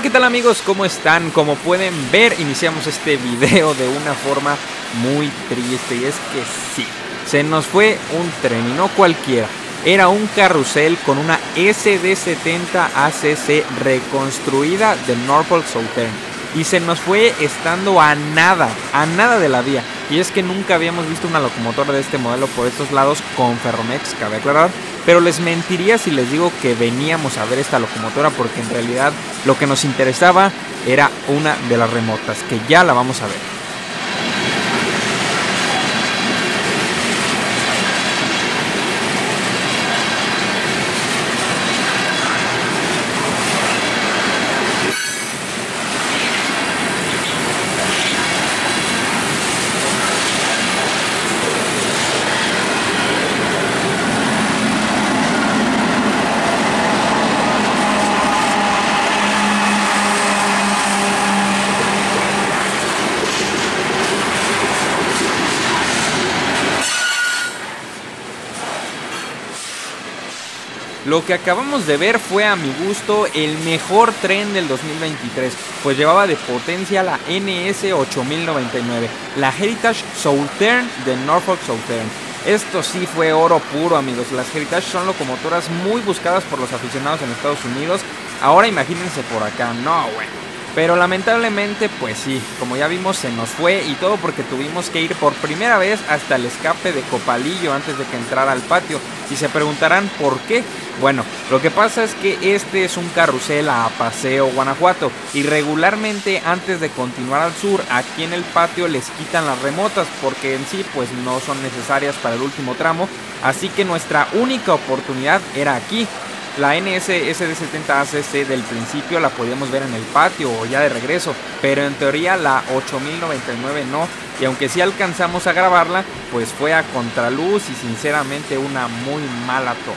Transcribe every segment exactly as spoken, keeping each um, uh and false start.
¿qué tal amigos? ¿Cómo están? Como pueden ver, iniciamos este video de una forma muy triste. Y es que sí, se nos fue un tren y no cualquiera. Era un carrusel con una S D setenta A C C reconstruida de Norfolk Southern. Y se nos fue estando a nada, a nada de la vía. Y es que nunca habíamos visto una locomotora de este modelo por estos lados con Ferromex, cabe aclarar. Pero les mentiría si les digo que veníamos a ver esta locomotora, porque en realidad lo que nos interesaba era una de las remotas, que ya la vamos a ver. Lo que acabamos de ver fue, a mi gusto, el mejor tren del dos mil veintitrés, pues llevaba de potencia la N S ocho mil noventa y nueve, la Heritage Southern de Norfolk Southern. Esto sí fue oro puro, amigos. Las Heritage son locomotoras muy buscadas por los aficionados en Estados Unidos. Ahora imagínense por acá, no, bueno. Pero lamentablemente, pues sí, como ya vimos, se nos fue, y todo porque tuvimos que ir por primera vez hasta el escape de Copalillo antes de que entrara al patio. Y se preguntarán por qué. Bueno, lo que pasa es que este es un carrusel a Paseo, Guanajuato, y regularmente antes de continuar al sur, aquí en el patio les quitan las remotas, porque en sí pues no son necesarias para el último tramo. Así que nuestra única oportunidad era aquí. La N S S D setenta A C C del principio la podíamos ver en el patio o ya de regreso, pero en teoría la ocho mil noventa y nueve no, y aunque sí alcanzamos a grabarla, pues fue a contraluz y sinceramente una muy mala toma.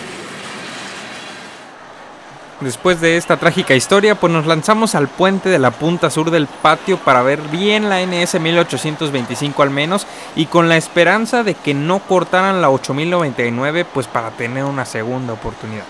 Después de esta trágica historia, pues nos lanzamos al puente de la punta sur del patio para ver bien la N S mil ochocientos veinticinco al menos, y con la esperanza de que no cortaran la ocho mil noventa y nueve, pues para tener una segunda oportunidad.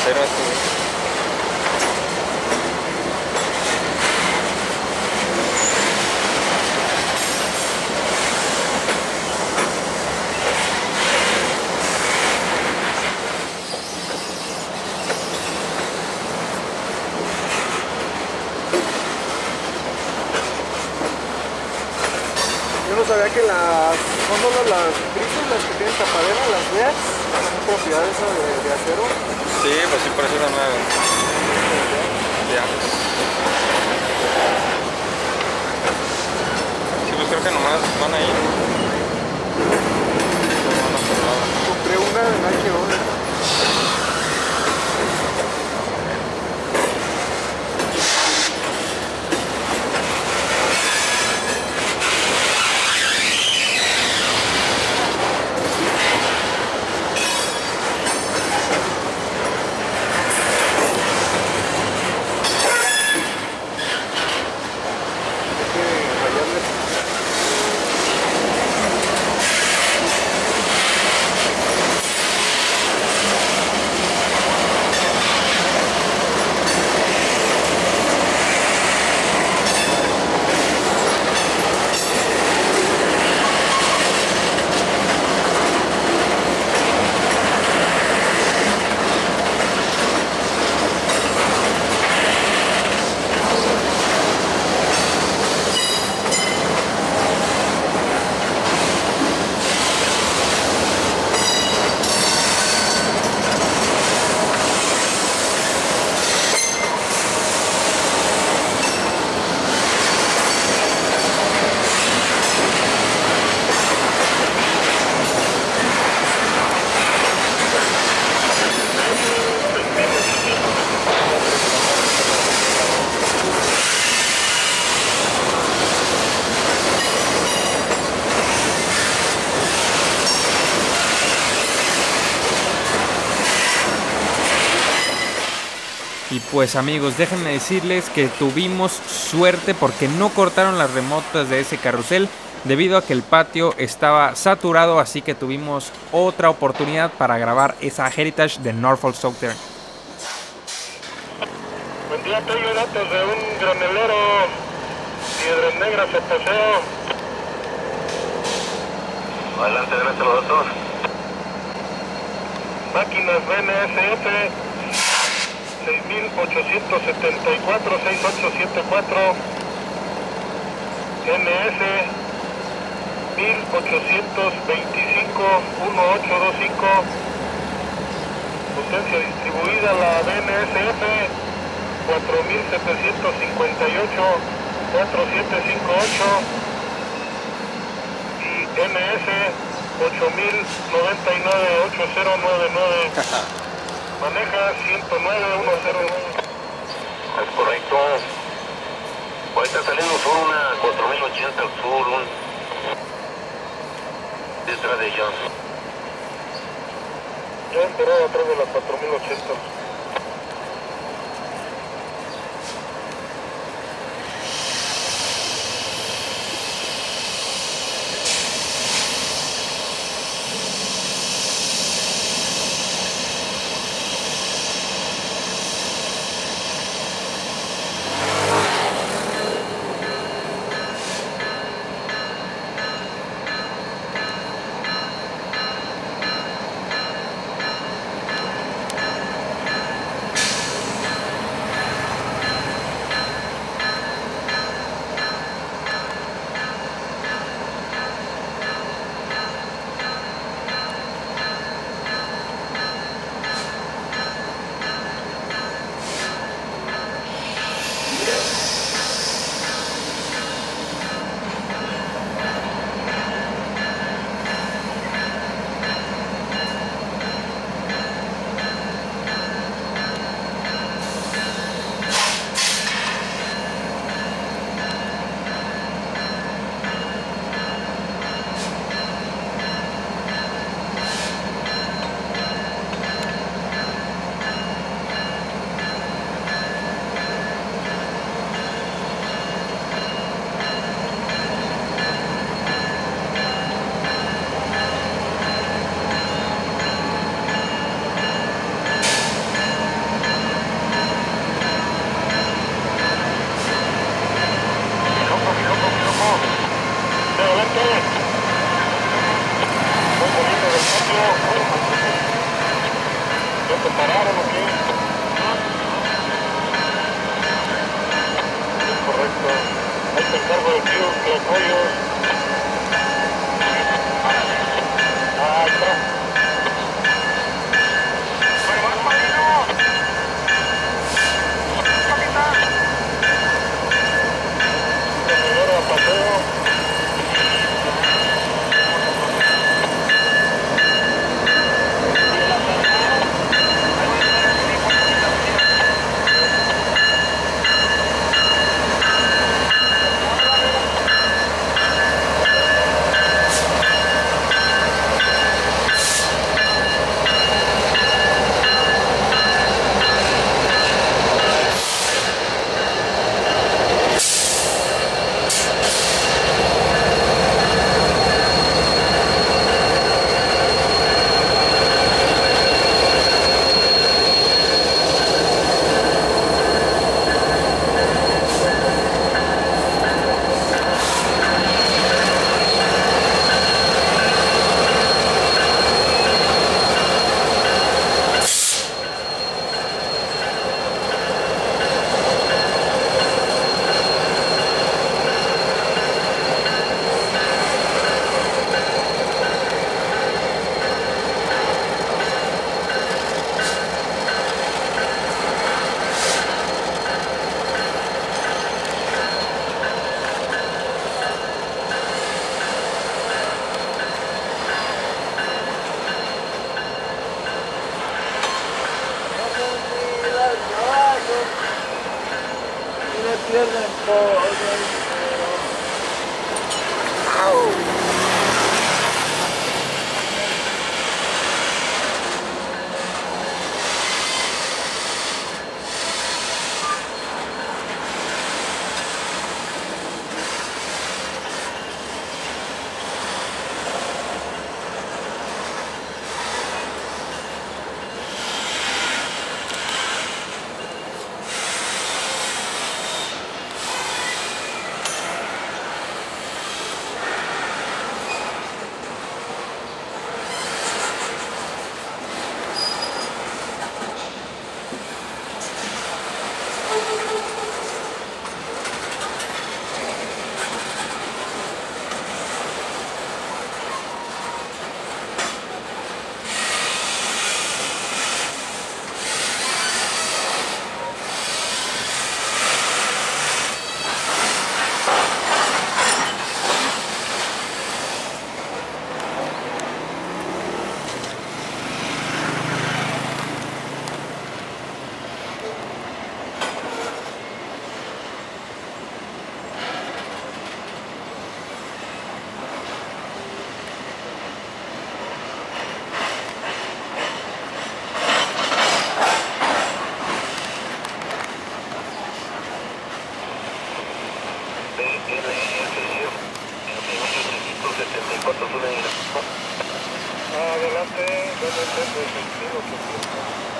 trasero este, güey. Yo no sabía que las, son solo las grises las que tienen tapadera, las V E X, son propiedad esa de, de acero. Sí, pues sí, por eso es una... Ya. Sí, pues creo que nomás van ahí. Van a otro lado. Compré una en H O. Y pues amigos, déjenme decirles que tuvimos suerte porque no cortaron las remotas de ese carrusel debido a que el patio estaba saturado, así que tuvimos otra oportunidad para grabar esa Heritage de Norfolk Southern. Buen día, tengo datos de un granelero Piedras Negras de paseo. Adelante, adelante los datos. Máquinas B N S F seis mil ochocientos setenta y cuatro, seis ocho siete cuatro, N S mil ochocientos veinticinco, dieciocho veinticinco, potencia distribuida la B N S F cuatro mil setecientos cincuenta y ocho, cuatro siete cinco ocho y N S ocho mil noventa y nueve, ocho cero nueve nueve. Maneja ciento nueve, ciento nueve. Es correcto. Ahorita saliendo sur una cuatro mil ochenta al sur, un... detrás de ella. Ya enterado atrás de la cuatro mil ochenta. ¿Se pararon o qué? Es correcto. Ahí te encargo de tío, de apoyo. Ah, está. Corredor a paseo. Pierden todo. Adelante, ¿dónde está el sentido que tiene?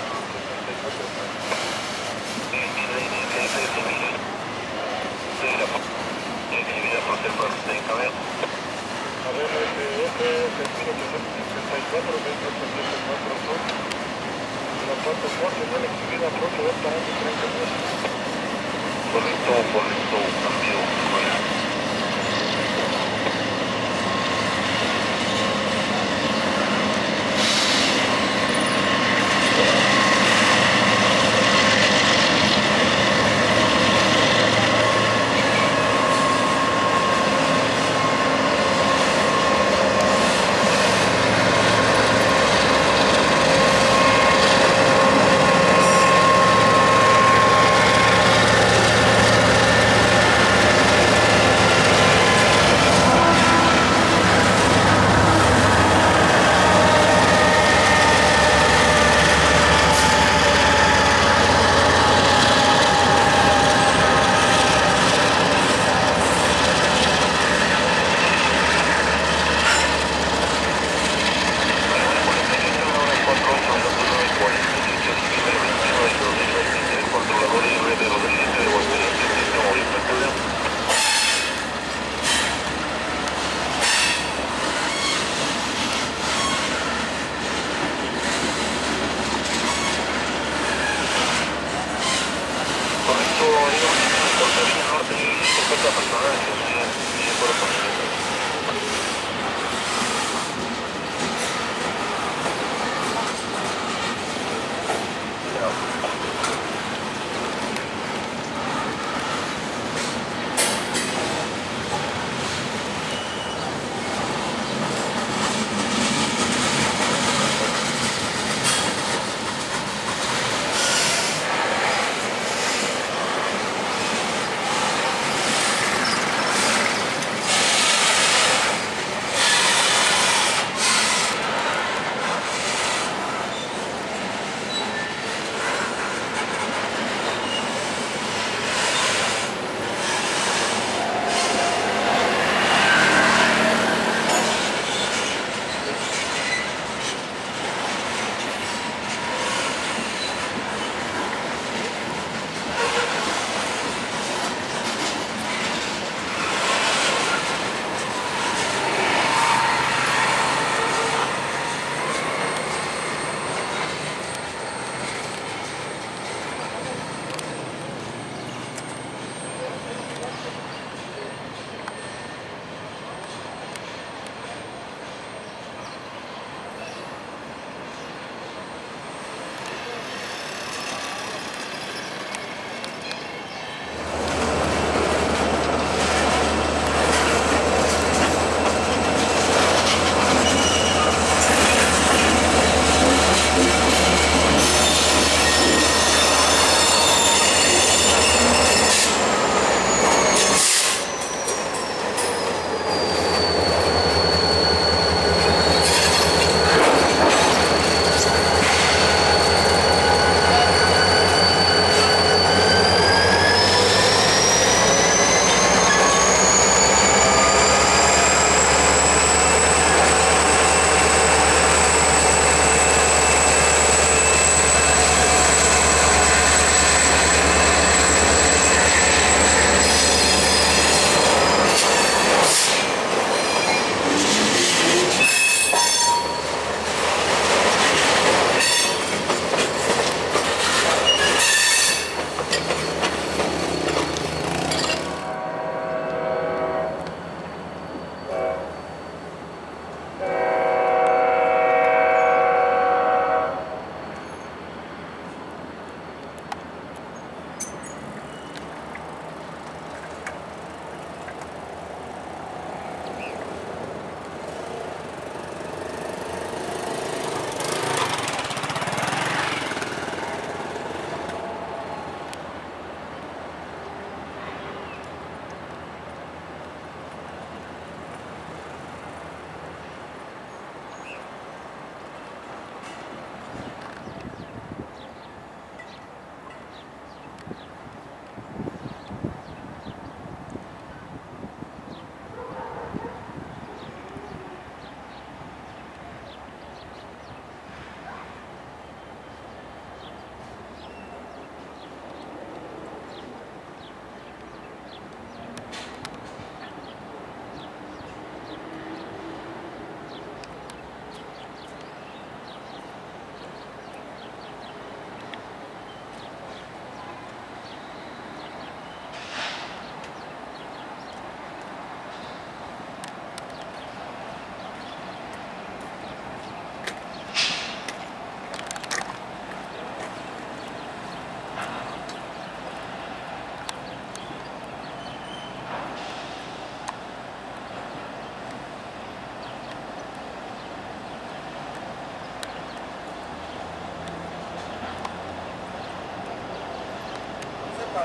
A ver, este, sentido setecientos sesenta y cuatro, dentro de setecientos cuatro, la cuarta fuerza, no la actividad, pronto va parando treinta metros. Correcto, correcto, cambio, fuera.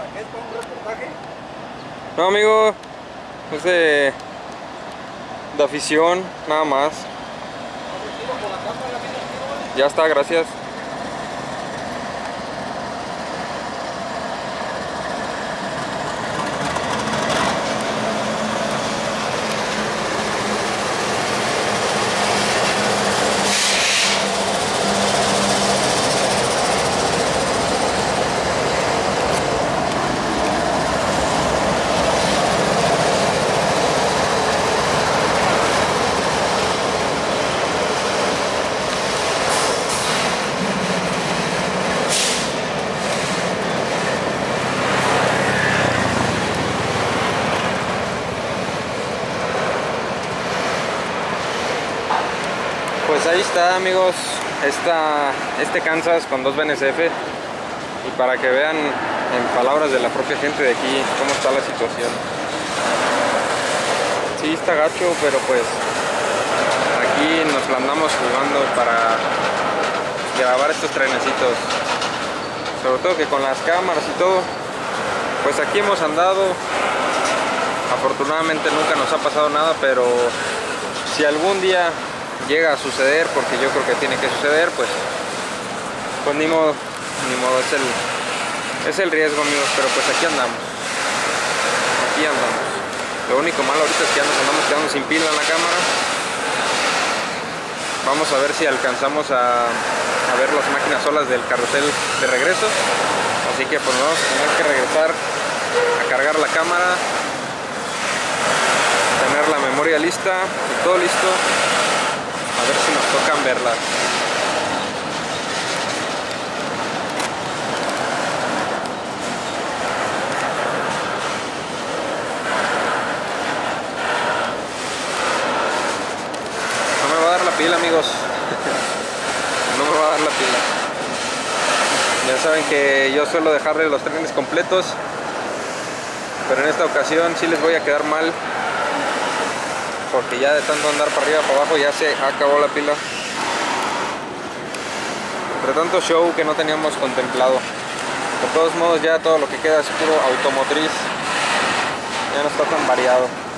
¿Qué es para un reportaje? No, amigo, es de, de afición, nada más. Ya está, gracias. Pues ahí está, amigos, esta, este Kansas con dos B N S F, y para que vean en palabras de la propia gente de aquí cómo está la situación. Sí está gacho, pero pues aquí nos la andamos jugando para grabar estos trenecitos, sobre todo que con las cámaras y todo, pues aquí hemos andado. Afortunadamente nunca nos ha pasado nada, pero si algún día llega a suceder, porque yo creo que tiene que suceder, pues pues ni modo, ni modo, es el es el riesgo, amigos, pero pues aquí andamos aquí andamos. Lo único malo ahorita es que ya nos andamos quedando sin pila en la cámara. Vamos a ver si alcanzamos a, a ver las máquinas solas del carrusel de regreso, así que pues vamos a tener que regresar a cargar la cámara, tener la memoria lista y todo listo. A ver si nos tocan verla. No me va a dar la pila, amigos. No me va a dar la pila. Ya saben que yo suelo dejarle los trenes completos, pero en esta ocasión sí les voy a quedar mal, porque ya de tanto andar para arriba para abajo ya se acabó la pila. Entre tanto show que no teníamos contemplado. De todos modos ya todo lo que queda es puro automotriz, ya no está tan variado.